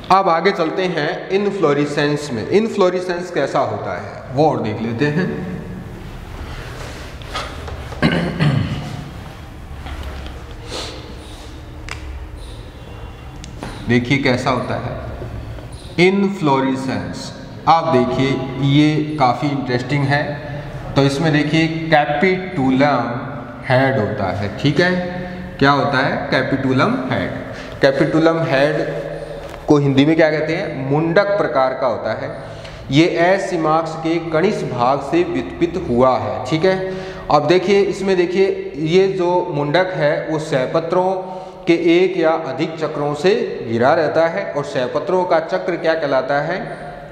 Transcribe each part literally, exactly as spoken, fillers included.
अब आगे चलते हैं इनफ्लोरेसेंस में। इनफ्लोरेसेंस कैसा होता है वो और देख लेते हैं। देखिए कैसा होता है इनफ्लोरेसेंस। आप देखिए ये काफ़ी इंटरेस्टिंग है। तो इसमें देखिए कैपिटुलम हेड होता है, ठीक है। क्या होता है? Capitulum head. कैपिटुलम हेड को हिंदी में क्या कहते हैं? मुंडक प्रकार का होता है। ये एसिमाक्स के कनिष्ठ भाग से व्युत्पन्न हुआ है, ठीक है। अब देखिए इसमें देखिए ये जो मुंडक है वो सहपत्रों के एक या अधिक चक्रों से घिरा रहता है और सहपत्रों का चक्र क्या कहलाता है?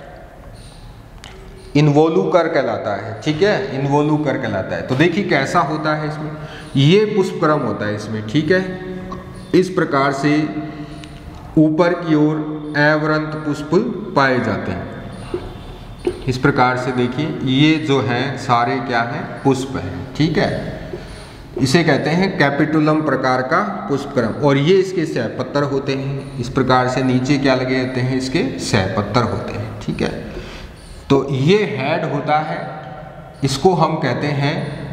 इन्वोलुकर कहलाता है, ठीक है। इन्वोलुकर कहलाता है। तो देखिए कैसा होता है इसमें, ये पुष्पक्रम होता है इसमें, ठीक है। इस प्रकार से ऊपर की ओर अवरंत पुष्प पाए जाते हैं। इस प्रकार से देखिए ये जो हैं सारे क्या हैं? पुष्प हैं, ठीक है। इसे कहते हैं कैपिटुलम प्रकार का पुष्पक्रम और ये इसके सहपत्र होते हैं। इस प्रकार से नीचे क्या लगे होते हैं? इसके सहपत्र होते हैं, ठीक है। तो ये हेड होता है, इसको हम कहते हैं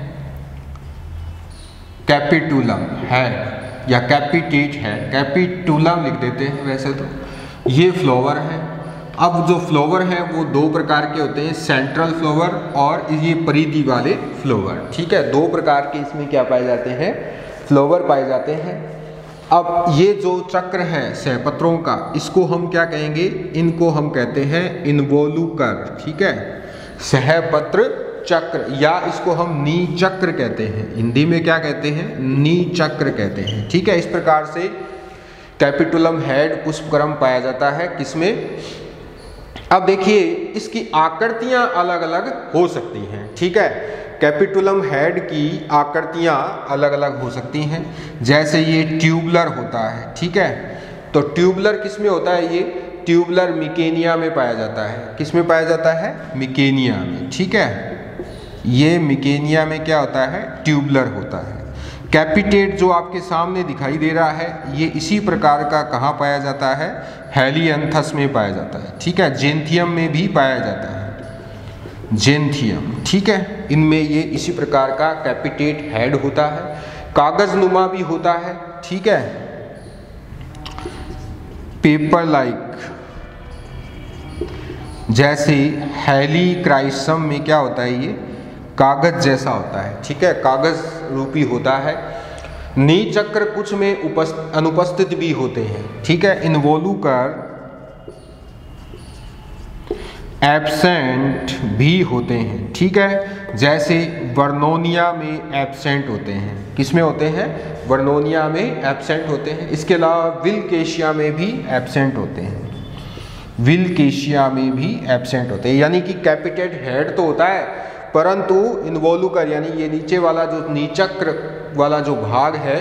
कैपिटुलम हेड या कैपिटेट है। कैपिटुलम लिख देते हैं वैसे तो। ये फ्लावर है। अब जो फ्लावर है वो दो प्रकार के होते हैं, सेंट्रल फ्लावर और ये परिधि वाले फ्लावर, ठीक है। दो प्रकार के इसमें क्या पाए जाते हैं? फ्लावर पाए जाते हैं। अब ये जो चक्र है सहपत्रों का, इसको हम क्या कहेंगे? इनको हम कहते हैं इन्वोलुकर, ठीक है। सहपत्र चक्र या इसको हम नीचक्र कहते हैं। हिंदी में क्या कहते हैं? नीचक्र कहते हैं, ठीक है। इस प्रकार से कैपिटुलम हेड पुष्पक्रम पाया जाता है। किसमें? अब देखिए इसकी आकृतियां अलग अलग हो सकती हैं, ठीक है। कैपिटुलम हेड की आकृतियां अलग अलग हो सकती हैं। जैसे ये ट्यूबुलर होता है, ठीक है। तो ट्यूबुलर किस में होता है? ये ट्यूबुलर मिकेनिया में पाया जाता है। किस में पाया जाता है? मिकेनिया में, ठीक है। ये मिकेनिया में क्या होता है? ट्यूबुलर होता है। कैपिटेट जो आपके सामने दिखाई दे रहा है ये इसी प्रकार का कहाँ पाया जाता है? हेलियंथस में पाया जाता है, ठीक है। जेंथियम में भी पाया जाता है, जेंथियम, ठीक है। इनमें ये इसी प्रकार का कैपिटेट हेड होता है। कागज नुमा भी होता है, ठीक है। पेपर लाइक, जैसे हेलिक्राइसम में क्या होता है? ये कागज जैसा होता है, ठीक है। कागज रूपी होता है। नीचक्र कुछ में उपस्थित अनुपस्थित भी होते हैं, ठीक है। इन्वोलुकर एब्सेंट भी होते हैं, ठीक है। जैसे वर्नोनिया में एब्सेंट होते हैं। किस में होते हैं? वर्नोनिया में एब्सेंट होते हैं। इसके अलावा विलकेशिया में भी एब्सेंट होते हैं। विलकेशिया में भी एब्सेंट होते हैं। यानी कि कैपिटेट हेड तो होता है परंतु इन्वोलुकर यानी ये नीचे वाला जो नीचक्र वाला जो भाग है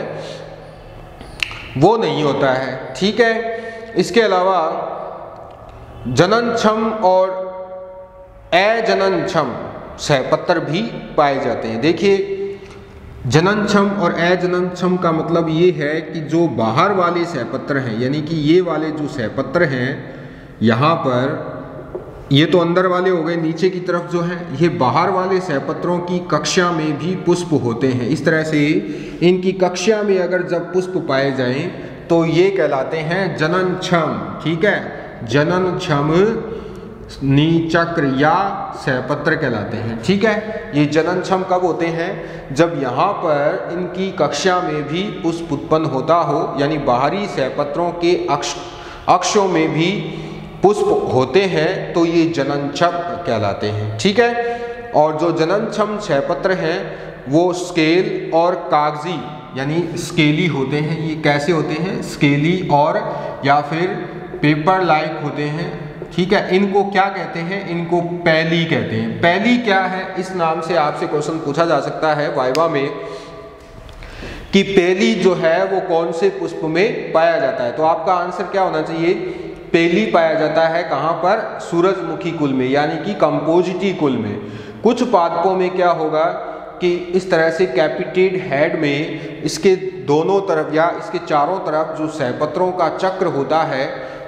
वो नहीं होता है, ठीक है। इसके अलावा जननक्षम और अजननक्षम सहपत्र भी पाए जाते हैं। देखिए जननक्षम और अजननक्षम का मतलब ये है कि जो बाहर वाले सहपत्र हैं, यानी कि ये वाले जो सहपत्र हैं यहाँ पर, ये तो अंदर वाले हो गए, नीचे की तरफ जो है ये बाहर वाले सहपत्रों की कक्षा में भी पुष्प होते हैं। इस तरह से इनकी कक्षा में अगर जब पुष्प पाए जाएं तो ये कहलाते हैं जननक्षम, ठीक है। जननक्षम नीचक्र या सहपत्र कहलाते हैं, ठीक है। ये जननक्षम कब होते हैं? जब यहाँ पर इनकी कक्षा में भी पुष्प उत्पन्न होता हो, यानी बाहरी सहपत्रों के अक्ष अक्षों में भी पुष्प होते हैं तो ये जननक्षम कहलाते हैं, ठीक है। और जो जननक्षम सहपत्र हैं वो स्केल और कागजी यानी स्केली होते हैं। ये कैसे होते हैं? स्केली और या फिर पेपर लाइक होते हैं, ठीक है। इनको क्या कहते हैं? इनको पैली कहते हैं। पैली क्या है? इस नाम से आपसे क्वेश्चन पूछा जा सकता है वाइवा में कि पैली जो है वो कौन से पुष्प में पाया जाता है। तो आपका आंसर क्या होना चाहिए? पैली पाया जाता है कहाँ पर? सूरजमुखी कुल में, यानी कि कंपोजिटी कुल में। कुछ पादपों में क्या होगा कि इस तरह से कैपिटेट हेड में इसके दोनों तरफ या इसके चारों तरफ जो सहपत्रों का चक्र होता है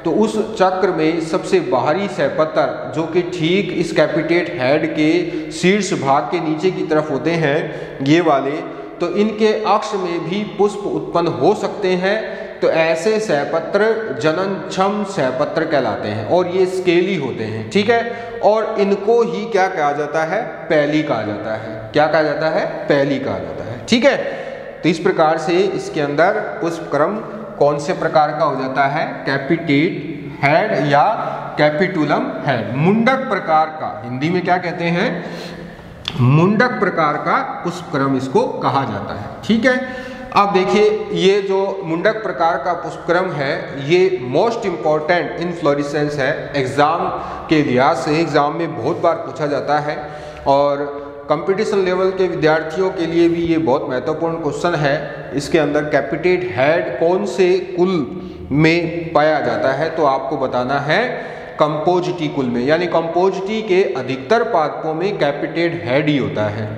तो उस चक्र में सबसे बाहरी सहपत्र जो कि ठीक इस कैपिटेट हेड के शीर्ष भाग के नीचे की तरफ होते हैं, ये वाले, तो इनके अक्ष में भी पुष्प उत्पन्न हो सकते हैं। तो ऐसे सहपत्र जननक्षम सहपत्र कहलाते हैं और ये स्केली होते हैं, ठीक है। और इनको ही क्या कहा जाता है? पैली कहा जाता है। क्या कहा जाता है? पैली कहा जाता है, ठीक है। तो इस प्रकार से इसके अंदर पुष्पक्रम कौन से प्रकार का हो जाता है? कैपिटेट हेड या कैपिटुलम हेड, मुंडक प्रकार का। हिंदी में क्या कहते हैं? मुंडक प्रकार का पुष्पक्रम इसको कहा जाता है, ठीक है। अब देखिए, ये जो मुंडक प्रकार का पुष्पक्रम है ये मोस्ट इम्पॉर्टेंट इनफ्लोरेसेंस है। एग्जाम के लिहाज से एग्जाम में बहुत बार पूछा जाता है और कंपटीशन लेवल के विद्यार्थियों के लिए भी ये बहुत महत्वपूर्ण क्वेश्चन है। इसके अंदर कैपिटेट हेड कौन से कुल में पाया जाता है? तो आपको बताना है कंपोजिटी कुल में, यानी कंपोजिटी के अधिकतर पादपों में कैपिटेट हेड ही होता है।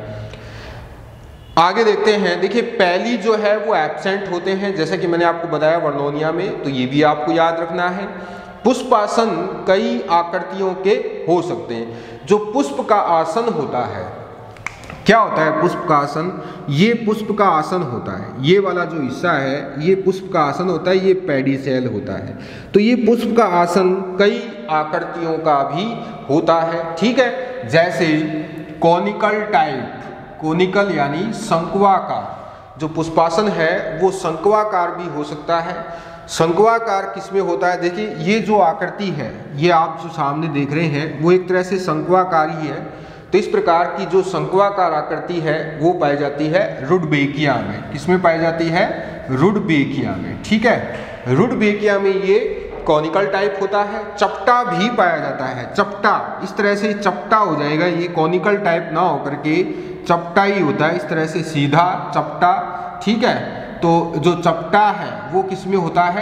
आगे देखते हैं। देखिए, पैली जो है वो एब्सेंट होते हैं, जैसे कि मैंने आपको बताया वर्नोनिया में, तो ये भी आपको याद रखना है। पुष्पासन कई आकृतियों के हो सकते हैं। जो पुष्प का आसन होता है, क्या होता है पुष्प का आसन? ये पुष्प का आसन होता है, ये वाला जो हिस्सा है ये पुष्प का आसन होता है, ये पेडिसेल होता है। तो ये पुष्प का आसन कई आकृतियों का भी होता है, ठीक है। जैसे कॉनिकल टाइप, कोनिकल यानी शंक्वाकार जो पुष्पासन है वो शंक्वाकार भी हो सकता है। शंक्वाकार किसमें होता है? देखिए, ये जो आकृति है, ये आप जो सामने देख रहे हैं वो एक तरह से शंक्वाकार ही है। तो इस प्रकार की जो शंक्वाकार आकृति है वो पाई जाती है रुडबेकिया में। किसमें पाई जाती है? रुडबेकिया में, ठीक है। रुडबेकिया में ये कॉनिकल टाइप होता है। चपटा भी पाया जाता है। चपटा इस तरह से चपटा हो जाएगा, ये कॉनिकल टाइप ना होकर के चपटा ही होता है, इस तरह से सीधा चपटा, ठीक है। तो जो चपटा है वो किसमें होता है?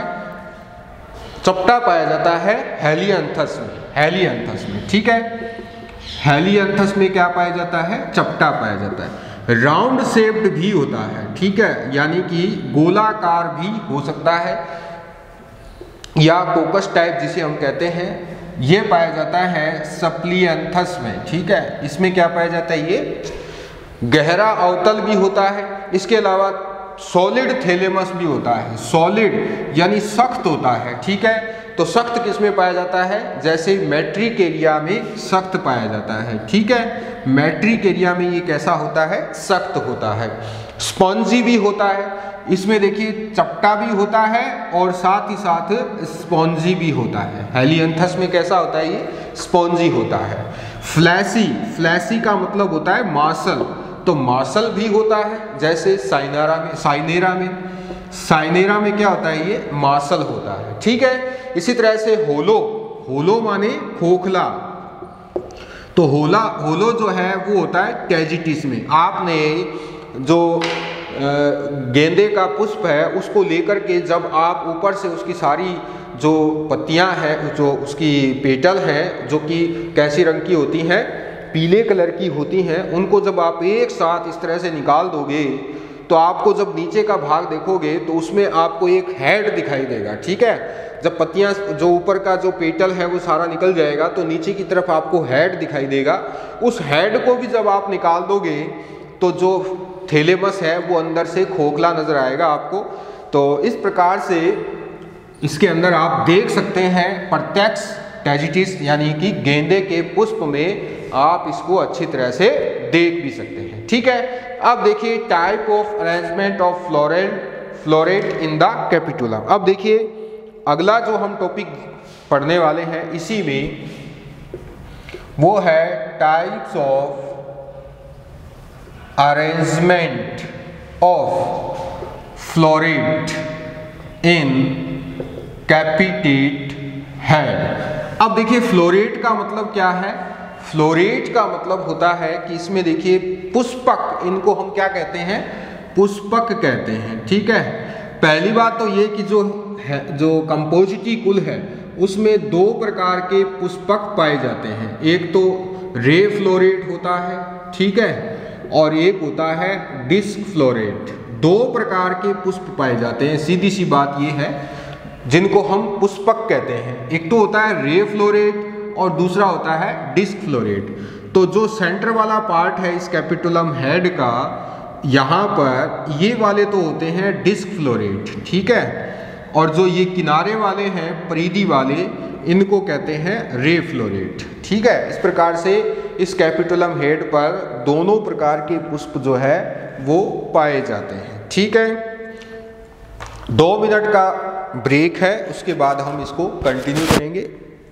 चपटा पाया जाता है हेलियांथस में, हेलियांथस में, ठीक है। हेलियांथस में क्या पाया जाता है? चपटा पाया जाता है। राउंड शेप्ड भी होता है, ठीक है, यानी कि गोलाकार भी हो सकता है, या कोकस टाइप जिसे हम कहते हैं, ये पाया जाता है सप्लियंथस में, ठीक है। इसमें क्या पाया जाता है? ये गहरा अवतल भी होता है। इसके अलावा सॉलिड थैलेमस भी होता है, सॉलिड यानी सख्त होता है, ठीक है। तो सख्त किसमें पाया जाता है? जैसे मैट्रिक एरिया में सख्त पाया जाता है, ठीक है। मैट्रिक एरिया में ये कैसा होता है? सख्त होता है। स्पॉन्जी भी होता है, इसमें देखिए चपटा भी होता है और साथ ही साथ स्पॉन्जी भी होता है। हेलियांथस में कैसा होता है? ये स्पॉन्जी होता है। फ्लैसी, फ्लैसी का मतलब होता है मार्शल, तो मार्शल भी होता है, जैसे साइनारा में, साइनेरा में, साइनेरा में क्या होता है? ये मार्शल होता है, ठीक है। इसी तरह से होलो, होलो माने खोखला, तो होला, होलो जो है वो होता है कैजिटिस में। आपने जो गेंदे का पुष्प है उसको लेकर के जब आप ऊपर से उसकी सारी जो पत्तियां हैं, जो उसकी पेटल हैं जो कि कैसी रंग की होती हैं? पीले कलर की होती हैं, उनको जब आप एक साथ इस तरह से निकाल दोगे तो आपको जब नीचे का भाग देखोगे तो उसमें आपको एक हेड दिखाई देगा, ठीक है। जब पत्तियां, जो ऊपर का जो पेटल है वो सारा निकल जाएगा तो नीचे की तरफ आपको हेड दिखाई देगा। उस हेड को भी जब आप निकाल दोगे तो जो थैलेमस है वो अंदर से खोखला नजर आएगा आपको। तो इस प्रकार से इसके अंदर आप देख सकते हैं प्रत्यक्ष टैजिटिस, यानी कि गेंदे के पुष्प में आप इसको अच्छी तरह से देख भी सकते हैं, ठीक है। अब देखिए type of arrangement of floret floret in the capitulum. अब देखिए अगला जो हम टॉपिक पढ़ने वाले हैं इसी में वो है types of arrangement of floret in capitate head. अब देखिए फ्लोरेट का मतलब क्या है? फ्लोरेट का मतलब होता है कि इसमें देखिए पुष्पक, इनको हम क्या कहते हैं? पुष्पक कहते हैं, ठीक है। पहली बात तो ये कि जो है, जो कंपोजिटी कुल है उसमें दो प्रकार के पुष्पक पाए जाते हैं। एक तो रे फ्लोरेट होता है, ठीक है, और एक होता है डिस्क फ्लोरेट। दो प्रकार के पुष्प पाए जाते हैं। सीधी सी बात ये है, जिनको हम पुष्पक कहते हैं। एक तो होता है रे फ्लोरेट और दूसरा होता है डिस्क फ्लोरेट। तो जो सेंटर वाला पार्ट है इस कैपिटुलम हेड का, यहाँ पर ये वाले तो होते हैं डिस्क फ्लोरेट, ठीक है, और जो ये किनारे वाले हैं परिधि वाले, इनको कहते हैं रे फ्लोरेट, ठीक है। इस प्रकार से इस कैपिटुलम हेड पर दोनों प्रकार के पुष्प जो है वो पाए जाते हैं, ठीक है। दो मिनट का ब्रेक है, उसके बाद हम इसको कंटिन्यू करेंगे।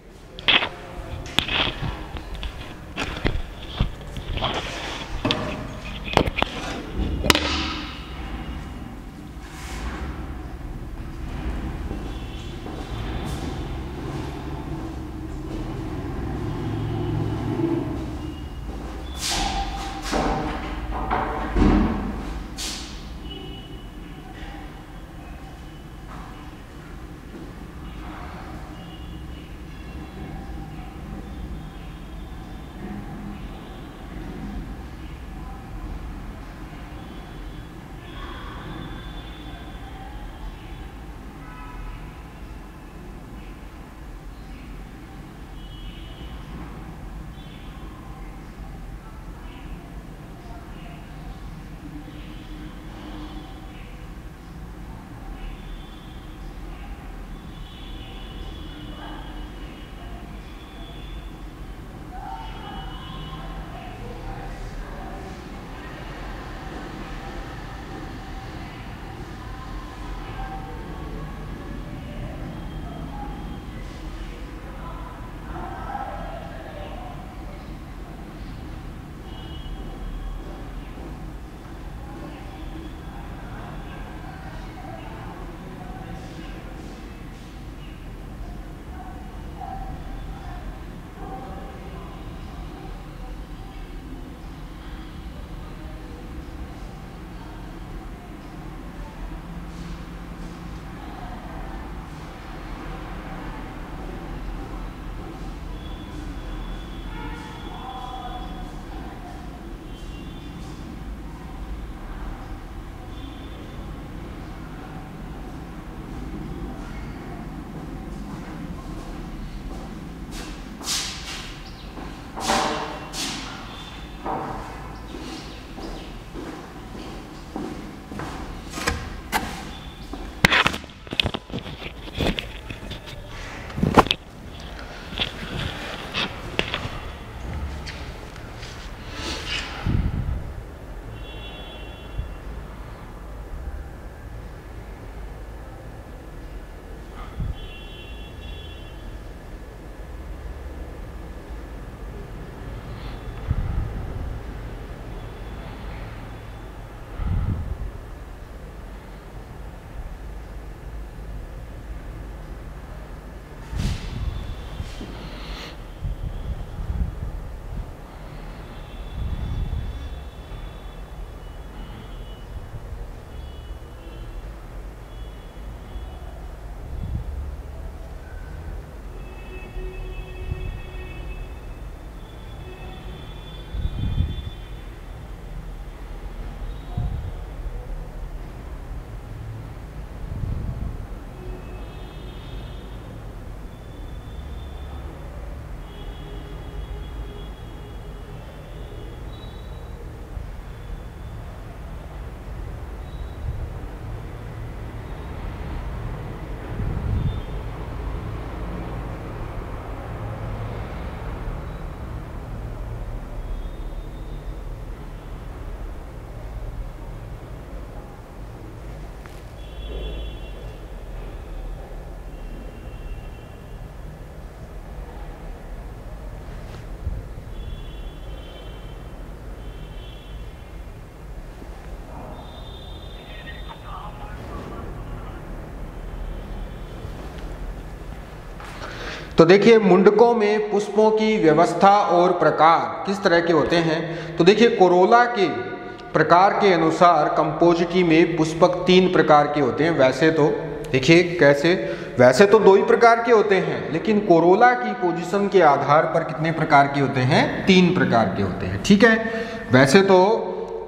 तो देखिए मुंडकों में पुष्पों की व्यवस्था और प्रकार किस तरह के होते हैं। तो देखिए कोरोला के प्रकार के अनुसार कंपोजिटी में पुष्पक तीन प्रकार के होते हैं। वैसे तो देखिए कैसे, वैसे तो दो ही प्रकार के होते हैं, लेकिन कोरोला की पोजीशन के आधार पर कितने प्रकार के होते हैं, तीन प्रकार के होते हैं। ठीक है, वैसे तो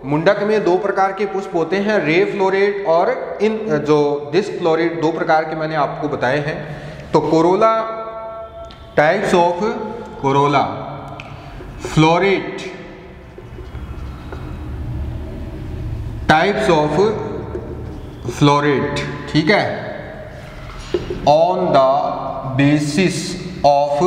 मुंडक में दो प्रकार के पुष्प होते हैं, रे फ्लोरेट और इन जो डिस्क फ्लोरेट, दो प्रकार के मैंने आपको बताए हैं। तो corolla, types of corolla, floret, types of floret, ठीक है, on the basis of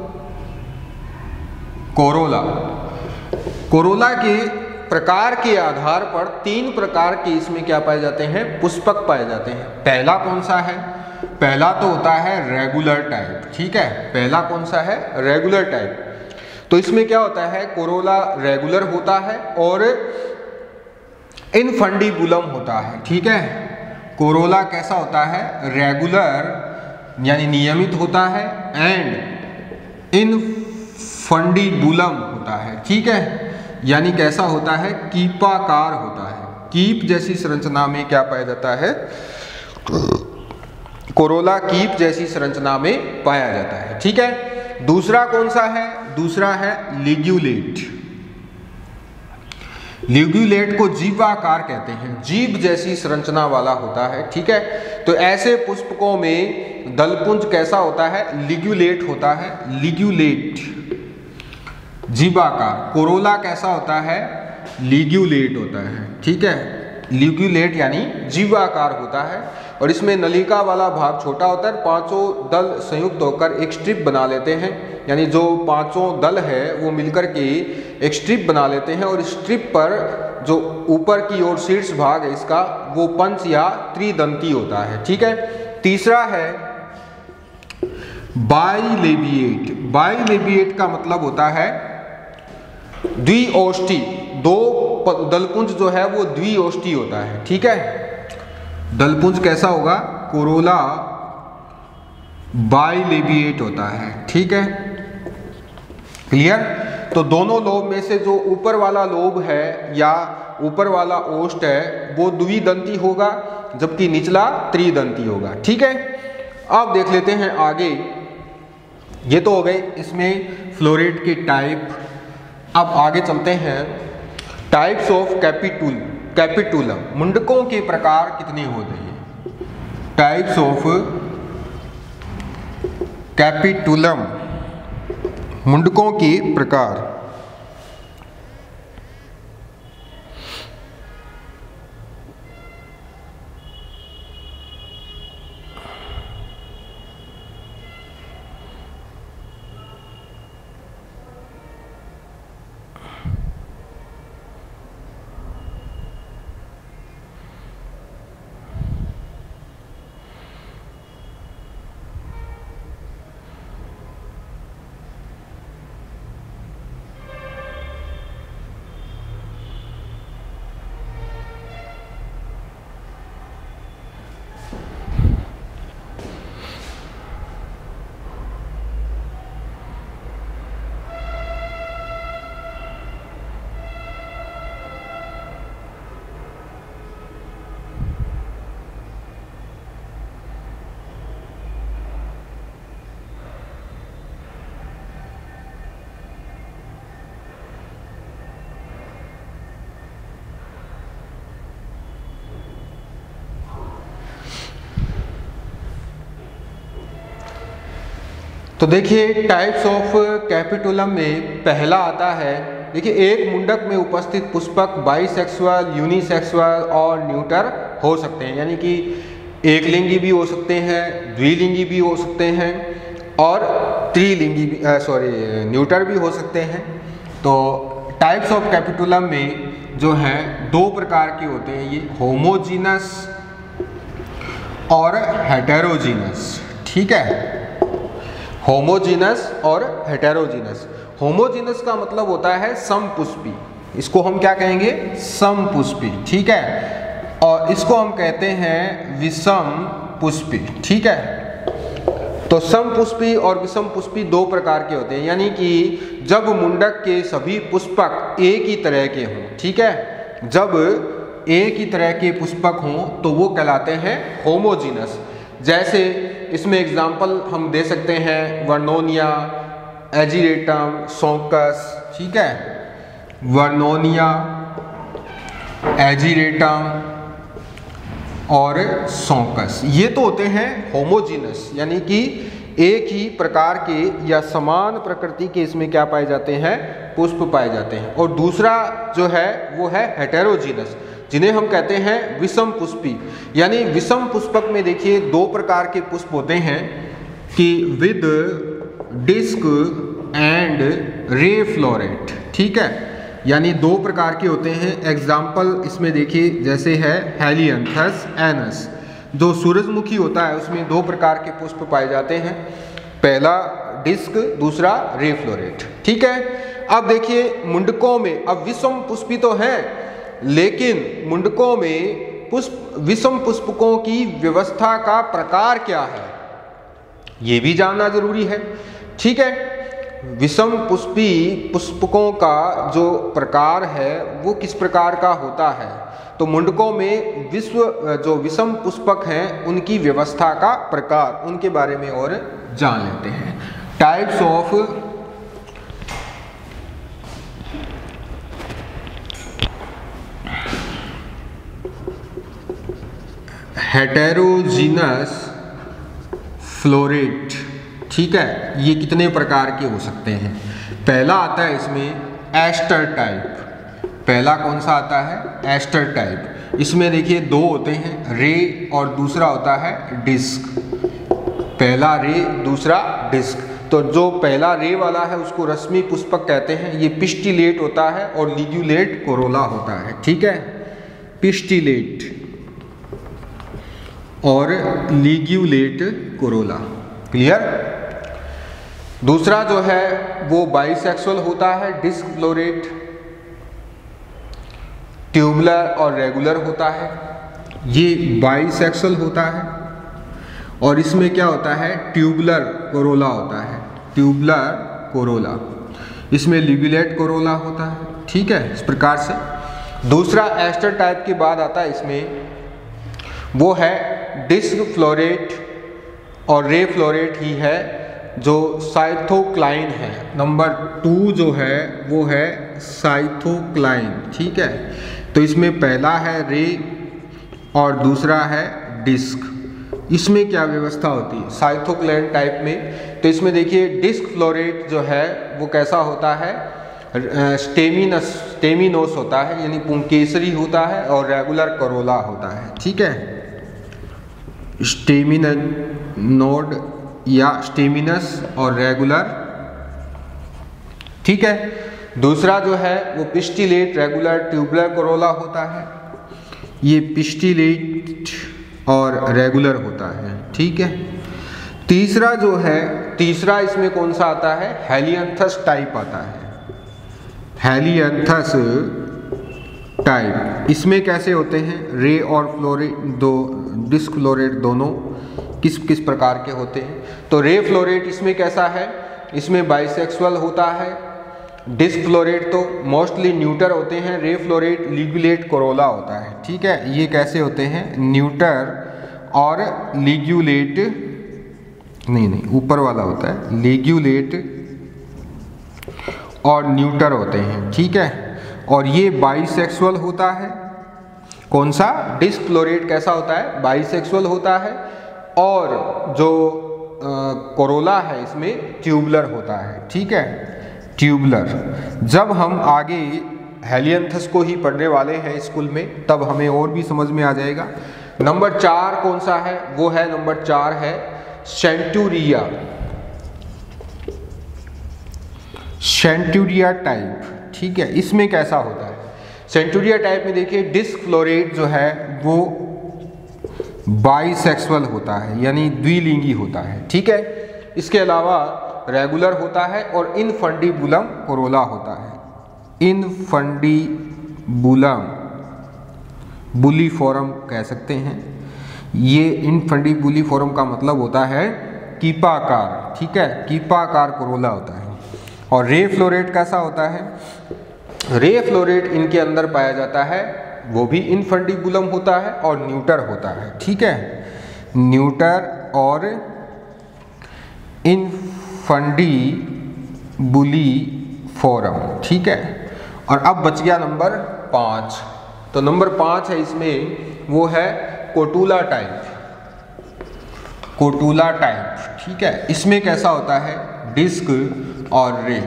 corolla. Corolla के प्रकार के आधार पर तीन प्रकार के इसमें क्या पाए जाते हैं, पुष्पक पाए जाते हैं। पहला कौन सा है, पहला तो होता है रेगुलर टाइप, ठीक है, पहला कौन सा है, रेगुलर टाइप। तो इसमें क्या होता है, कोरोला रेगुलर होता है और इनफंडिबुलम होता है, ठीक है। कोरोला कैसा होता है, रेगुलर यानी नियमित होता है, एंड इनफंडिबुलम होता है, ठीक है, यानी कैसा होता है, कीपाकार होता है। कीप जैसी संरचना में क्या पाया जाता है, कोरोला कीप जैसी संरचना में पाया जाता है, ठीक है। दूसरा कौन सा है, दूसरा है लिग्यूलेट। लिग्यूलेट को जीवाकार कहते हैं, जीव जैसी संरचना वाला होता है, ठीक है। तो ऐसे पुष्पकों में दलपुंज कैसा होता है, लिग्यूलेट होता है, लिग्यूलेट, जीवाकार। कोरोला कैसा होता है, लिग्यूलेट होता है, ठीक है, लिग्यूलेट यानी जीवाकार होता है। और इसमें नलिका वाला भाग छोटा होता है, पांचों दल संयुक्त होकर एक स्ट्रिप बना लेते हैं, यानी जो पांचों दल है वो मिलकर के एक स्ट्रिप बना लेते हैं, और स्ट्रिप पर जो ऊपर की ओर शीर्ष भाग है इसका वो पंच या त्रिदंती होता है, ठीक है। तीसरा है बाइलेबिएट। बाइलेबिएट का मतलब होता है द्विओष्ठी, दो दलपुंज जो है वो द्विओष्ठी होता है, ठीक है। दलपुंज कैसा होगा, कोरोला बाइलेबिएट होता है, ठीक है, क्लियर। तो दोनों लोब में से जो ऊपर वाला लोब है या ऊपर वाला ओष्ठ है वो द्विदंती होगा, जबकि निचला त्रिदंती होगा, ठीक है। अब देख लेते हैं आगे, ये तो हो गए इसमें फ्लोरेट के टाइप। अब आगे चलते हैं, टाइप्स ऑफ कैपिटुल, कैपिटुलम, मुंडकों के प्रकार कितने होते हैं, टाइप्स ऑफ कैपिटुलम, मुंडकों के प्रकार। तो देखिए टाइप्स ऑफ कैपिटुलम में पहला आता है, देखिए एक मुंडक में उपस्थित पुष्पक बाइसेक्सुअल, यूनिसेक्सुअल और न्यूटर हो सकते हैं, यानी कि एक लिंगी भी हो सकते हैं, द्विलिंगी भी हो सकते हैं और त्रिलिंगी भी, सॉरी न्यूटर भी हो सकते हैं। तो टाइप्स ऑफ कैपिटुलम में जो है दो प्रकार के होते हैं, ये होमोजीनस और हेटेरोजीनस, ठीक है, होमोजीनस और हेटेरोजीनस। होमोजीनस का मतलब होता है समपुष्पी, इसको हम क्या कहेंगे, समपुष्पी, ठीक है, और इसको हम कहते हैं विषम पुष्पी, ठीक है। तो समपुष्पी और विषम पुष्पी दो प्रकार के होते हैं, यानी कि जब मुंडक के सभी पुष्पक एक ही तरह के हों, ठीक है, जब एक ही तरह के पुष्पक हों तो वो कहलाते हैं होमोजीनस। जैसे इसमें एग्जाम्पल हम दे सकते हैं वर्नोनिया, एजिरेटम, सोंकस, ठीक है, वर्नोनिया, एजिरेटम और सौंकस। ये तो होते हैं होमोजीनस, यानी कि एक ही प्रकार के या समान प्रकृति के इसमें क्या पाए जाते हैं, पुष्प पाए जाते हैं। और दूसरा जो है वो है हेटेरोजीनस, जिन्हें हम कहते हैं विषम पुष्पी। यानी विषम पुष्पक में देखिए दो प्रकार के पुष्प होते हैं कि with disc and ray floret, ठीक है, यानी दो प्रकार के होते हैं। एग्जाम्पल इसमें देखिए जैसे है हेलियंथस एनस, जो सूरजमुखी होता है उसमें दो प्रकार के पुष्प पाए जाते हैं, पहला डिस्क, दूसरा रे फ्लोरेट, ठीक है। अब देखिए मुंडकों में, अब विषम पुष्पी तो हैं, लेकिन मुंडकों में पुष्प विषम पुष्पकों की व्यवस्था का प्रकार क्या है ये भी जानना जरूरी है, ठीक है। विषम पुष्पी पुष्पकों का जो प्रकार है वो किस प्रकार का होता है, तो मुंडकों में विश्व जो विषम पुष्पक हैं उनकी व्यवस्था का प्रकार, उनके बारे में और जान लेते हैं। टाइप्स ऑफ हेटेरोजीनस फ्लोरेट, ठीक है, ये कितने प्रकार के हो सकते हैं। पहला आता है इसमें एस्टर टाइप, पहला कौन सा आता है, एस्टर टाइप। इसमें देखिए दो होते हैं, रे और दूसरा होता है डिस्क, पहला रे दूसरा डिस्क। तो जो पहला रे वाला है उसको रश्मि पुष्पक कहते हैं, ये पिस्टिलेट होता है और लिग्यूलेट कोरोला होता है, ठीक है, पिस्टिलेट और लिग्यूलेट कोरोला, क्लियर। दूसरा जो है वो बाइसेक्सुअल होता है, डिस्क फ्लोरेट, ट्यूबुलर और रेगुलर होता है, ये बाइसेक्सुअल होता है। और इसमें क्या होता है, ट्यूबुलर कोरोला होता है, ट्यूबुलर कोरोला, इसमें लिग्यूलेट कोरोला होता है, ठीक है, इस प्रकार से। दूसरा एस्टर टाइप के बाद आता है इसमें वो है डिस्क फ्लोरेट और रे फ्लोरेट ही है, जो साइथोक्लाइन है। नंबर टू जो है वो है साइथोक्लाइन, ठीक है। तो इसमें पहला है रे और दूसरा है डिस्क। इसमें क्या व्यवस्था होती है साइथोक्लाइन टाइप में, तो इसमें देखिए डिस्क फ्लोरेट जो है वो कैसा होता है, स्टेमिनस स्टेमिनोस होता है, यानी पुंकेसरी होता है, और रेगुलर कोरोला होता है, ठीक है, स्टेमिनोड या स्टेमिनस और रेगुलर, ठीक है। दूसरा जो है वो पिस्टिलेट रेगुलर ट्यूबुलर कोरोला होता है, ये पिस्टिलेट और रेगुलर होता है, ठीक है। तीसरा जो है, तीसरा इसमें कौन सा आता है, हेलियंथस टाइप आता है, हेलियंथस टाइप। इसमें कैसे होते हैं, रे और फ्लोरेट, दो डिस्क फ्लोरेट दोनों किस किस प्रकार के होते हैं। तो रे फ्लोरेट इसमें कैसा है, इसमें बाइसेक्सुअल होता है, डिस्क फ्लोरेट तो मोस्टली न्यूटर होते हैं, रे फ्लोरेट लिग्यूलेट कोरोला होता है, ठीक है। ये कैसे होते हैं, न्यूटर और लिग्यूलेट, नहीं नहीं ऊपर वाला होता है, लिग्यूलेट और न्यूटर होते हैं, ठीक है। और ये बाइसेक्सुअल होता है, कौन सा, डिस्क फ्लोरेट कैसा होता है, बाइसेक्सुअल होता है, और जो कोरोला है इसमें ट्यूबुलर होता है, ठीक है, ट्यूबुलर। जब हम आगे हेलियंथस को ही पढ़ने वाले हैं स्कूल में, तब हमें और भी समझ में आ जाएगा। नंबर चार कौन सा है, वो है नंबर चार है सेंटूरिया, सेंटूरिया टाइप, ठीक है। इसमें कैसा होता है, सेंटूरिया टाइप में देखिए डिस्क फ्लोरेट जो है वो बाइसेक्सुअल होता है, यानी द्विलिंगी होता है, ठीक है। इसके अलावा रेगुलर होता है और इनफंडिबुलम कोरोला होता है, इनफंडिबुलम बुलिफोरम कह सकते हैं। ये इनफंडिबुलिफोरम का मतलब होता है कीपाकार, ठीक है, कीपाकार कोरोला होता है। और रे फ्लोरेट कैसा होता है, रे फ्लोरेट इनके अंदर पाया जाता है, वो भी इनफंडिबुलम होता है और न्यूटर होता है, ठीक है, न्यूटर और इनफंडिबुलिफोरम, ठीक है। और अब बच गया नंबर पाँच, तो नंबर पाँच है इसमें, वो है कोटुला टाइप, कोटुला टाइप, ठीक है। इसमें कैसा होता है, डिस्क और रे।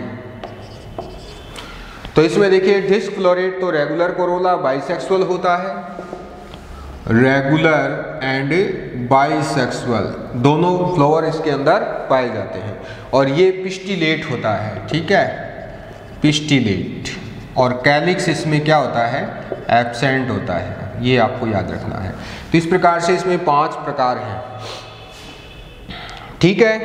तो इसमें देखिए डिस्क फ्लोरेट तो रेगुलर कोरोला बाइसेक्सुअल होता है, रेगुलर एंड बाइसेक्सुअल दोनों फ्लावर इसके अंदर पाए जाते हैं। और ये पिस्टिलेट होता है, ठीक है, पिस्टिलेट। और कैलिक्स इसमें क्या होता है, एब्सेंट होता है, ये आपको याद रखना है। तो इस प्रकार से इसमें पांच प्रकार हैं, ठीक है।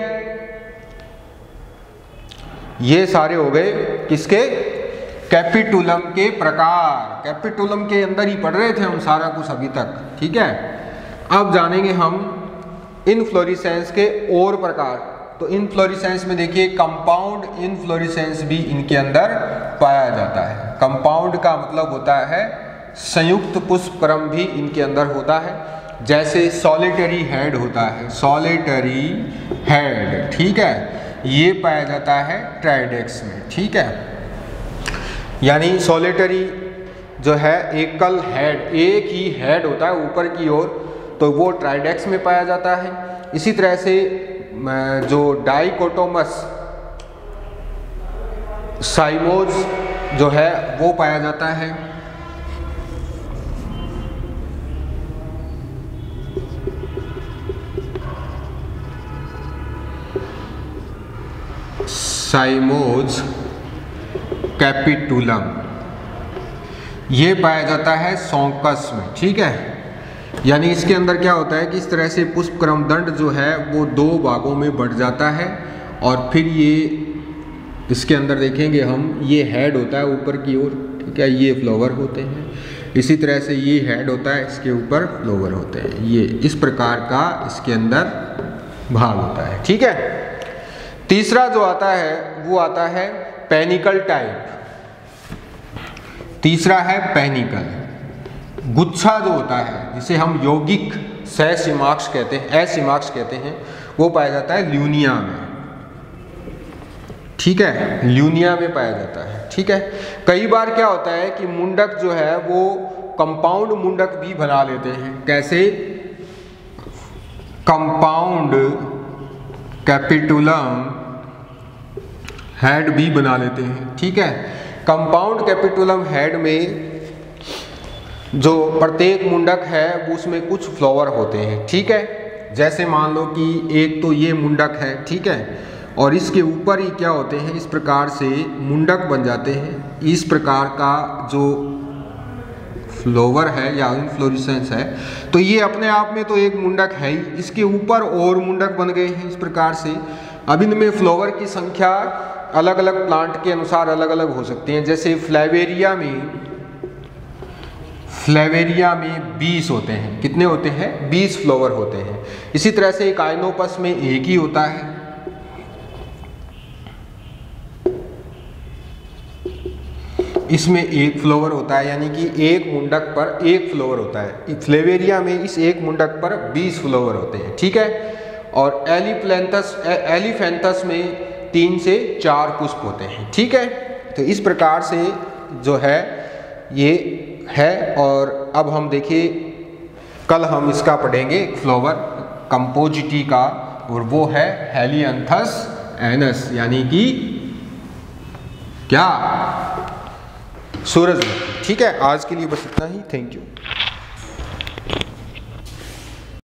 ये सारे हो गए किसके, कैपिटुलम के प्रकार। कैपिटुलम के अंदर ही पढ़ रहे थे हम सारा कुछ अभी तक, ठीक है। अब जानेंगे हम इनफ्लोरेसेंस के और प्रकार। तो इनफ्लोरेसेंस में देखिए कंपाउंड इनफ्लोरेसेंस भी इनके अंदर पाया जाता है। कंपाउंड का मतलब होता है संयुक्त पुष्पक्रम भी इनके अंदर होता है। जैसे सॉलिटरी हेड होता है, सॉलिटरी हेड, ठीक है, ये पाया जाता है ट्राइडेक्स में, ठीक है। यानी सॉलिटरी जो है एकल हेड, एक ही हेड होता है ऊपर की ओर, तो वो ट्राइडेक्स में पाया जाता है। इसी तरह से जो डाइकोटोमस साइमोज जो है वो पाया जाता है। साइमोज कैपिटुलम ये पाया जाता है सौंकस में, ठीक है। यानी इसके अंदर क्या होता है कि इस तरह से पुष्पक्रम दंड जो है वो दो भागों में बढ़ जाता है और फिर ये इसके अंदर देखेंगे हम, ये हेड होता है ऊपर की ओर, ठीक है, ये फ्लावर होते हैं। इसी तरह से ये हेड होता है, इसके ऊपर फ्लावर होते हैं। ये इस प्रकार का इसके अंदर भाग होता है, ठीक है। तीसरा जो आता है वो आता है पेनिकल टाइप। तीसरा है पेनिकल, गुच्छा जो होता है जिसे हम यौगिक सहसीमाक्ष कहते हैं, असीमाक्ष कहते हैं, वो पाया जाता है ल्यूनिया में, ठीक है, ल्यूनिया में पाया जाता है, ठीक है। कई बार क्या होता है कि मुंडक जो है वो कंपाउंड मुंडक भी बना लेते हैं। कैसे, कंपाउंड कैपिटुलम हेड भी बना लेते हैं, ठीक है। कंपाउंड कैपिटुलम हेड में जो प्रत्येक मुंडक है उसमें कुछ फ्लावर होते हैं, ठीक है। जैसे मान लो कि एक तो ये मुंडक है, ठीक है, और इसके ऊपर ही क्या होते हैं, इस प्रकार से मुंडक बन जाते हैं। इस प्रकार का जो फ्लावर है या इनफ्लोरेसेंस है, तो ये अपने आप में तो एक मुंडक है ही, इसके ऊपर और मुंडक बन गए हैं इस प्रकार से। अब इनमें फ्लावर की संख्या अलग अलग प्लांट के अनुसार अलग अलग हो सकती हैं। जैसे फ्लेवेरिया में फ्लेवेरिया में बीस होते हैं, कितने होते हैं, बीस फ्लावर होते हैं। इसी तरह से काइनोपस में एक ही होता है। इसमें एक फ्लावर होता है, यानी कि एक मुंडक पर एक फ्लावर होता है। फ्लेवेरिया में इस एक मुंडक पर बीस फ्लावर होते हैं, ठीक है। और एलिप्लेंथस एलिफेंथस में तीन से चार पुष्प होते हैं, ठीक है। तो इस प्रकार से जो है ये है। और अब हम देखिए कल हम इसका पढ़ेंगे फ्लावर कंपोजिटी का, और वो है हेलियांथस एनस, यानी कि क्या, सूरजमुखी, ठीक है। आज के लिए बस इतना ही, थैंक यू।